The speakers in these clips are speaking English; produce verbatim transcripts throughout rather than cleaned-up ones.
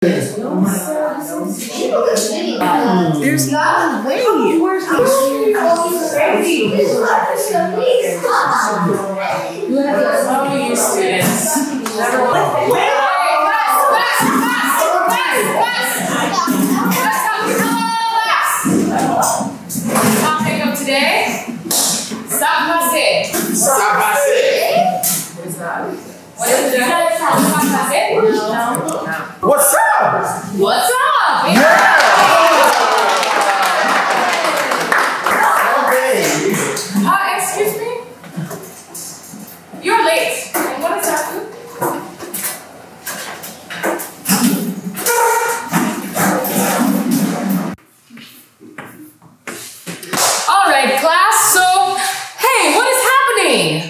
There's no way. How are you, students? Topic of today: Stop passing. Stop passing. What is that? What is it? Stop passing? No. What's up? What's up? Yeah. Uh, excuse me? You're late. And what is that? All right, class. So, hey, what is happening?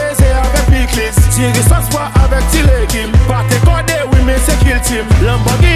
Lamborghini